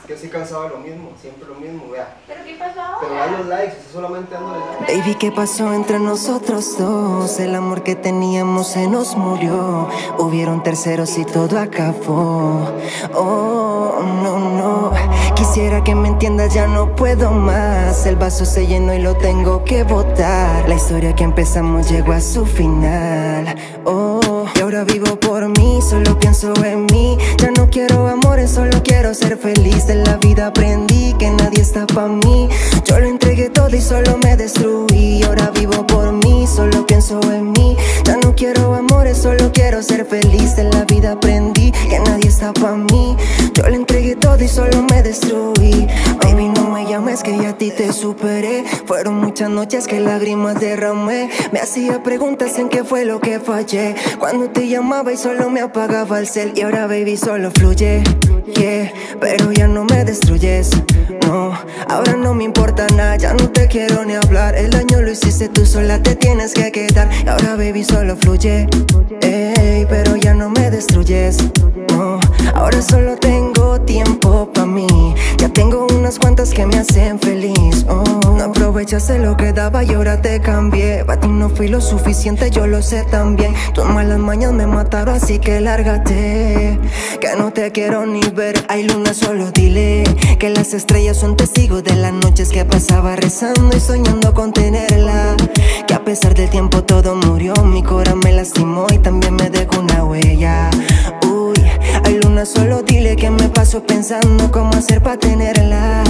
Es que estoy cansado de lo mismo, siempre lo mismo, vea. ¿Pero qué pasó ahora? Pero da los likes, estoy solamente dando likes. Baby, ¿qué pasó entre nosotros dos? El amor que teníamos se nos murió. Hubieron terceros y todo acabó. Oh, no, no. Quisiera que me entiendas, ya no puedo más. El vaso se llenó y lo tengo que botar. La historia que empezamos llegó a su final. Oh, y ahora vivo por mí, solo pienso en mí. Ya no quiero amores, solo quiero ser feliz. De la vida aprendí que nadie está pa' mí. Yo lo entregué todo y solo me destruí. Ahora vivo por mí, solo pienso en mí. Ya no quiero amores, solo quiero ser feliz. De la vida aprendí que nadie está pa' mí. Yo le entregué todo y solo me destruí. Baby, no me llames que ya a ti te superé. Fueron muchas noches que lágrimas derramé. Me hacía preguntas en qué fue lo que fallé. Cuando te llamaba y solo me apagaba el cel. Y ahora baby solo fluye, yeah. Pero ya no me destruyes, no. Ahora no me importa nada, ya no te quiero ni hablar. El daño lo hiciste tú sola, te tienes que quedar. Y ahora baby solo fluye, ey. Pero ya no me destruyes, no. Ahora solo tengo tiempo pa' mí. Ya tengo unas cuantas que me hacen feliz, oh. No aprovechaste lo que daba y ahora te cambié. Pa' ti no fui lo suficiente, yo lo sé también. Tus malas mañas me mataron, así que lárgate. Que no te quiero ni ver. Ay, luna, solo dile que las estrellas son testigos de las noches que pasaba rezando y soñando con tenerla. Que a pesar del tiempo todo murió. Mi corazón me lastimó y también me dejó una huella. Uy, ay, luna, solo dile que me paso pensando cómo hacer pa' tenerla.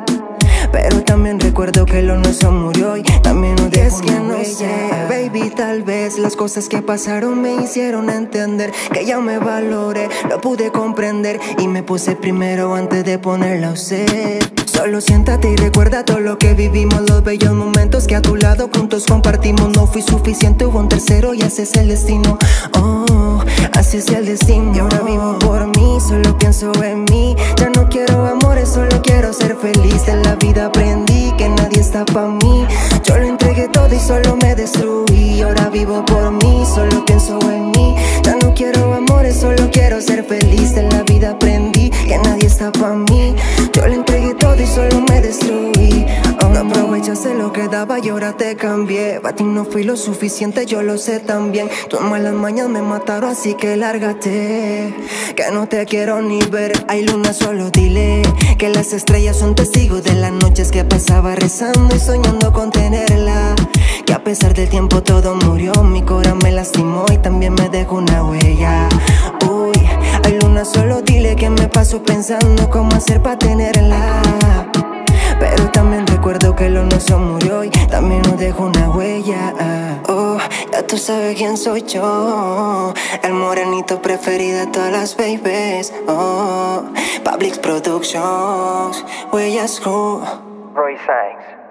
Pero también recuerdo que lo nuestro murió y también no es que no sé, baby, tal vez las cosas que pasaron me hicieron entender que ya me valoré, lo pude comprender y me puse primero antes de ponerla a usted. Solo siéntate y recuerda todo lo que vivimos, los bellos momentos que a tu lado juntos compartimos. No fui suficiente, hubo un tercero y así es el destino. Oh, así es el destino. Y ahora vivo por mí, solo pienso en mí. Ya no quiero amores, solo quiero ser feliz. De la vida aprendí que nadie está pa' mí. Yo lo entregué todo y solo me destruí. Ahora vivo por mí, solo pienso en mí. Ya no quiero amores, solo quiero ser feliz. De la vida aprendí que nadie está pa' mí. Yo le entregué todo y solo me destruí. No aprovechaste lo que daba y ahora te cambié. Pa' ti no fui lo suficiente, yo lo sé también. Tus malas mañas me mataron, así que lárgate. Que no te quiero ni ver. Ay, luna, solo dile que las estrellas son testigos de las noches que pasaba rezando y soñando con tenerla. Que a pesar del tiempo todo murió. Mi corazón me lastimó y también me dejó una huella. Uy, ay, luna, solo dile que me paso pensando cómo hacer pa' tenerla. Pero también recuerdo que lo nuestro murió y también nos dejó una huella. Oh, ya tú sabes quién soy yo, el morenito preferido de todas las babies. Oh, Public Productions, Huellas Crew, Roy Sykes.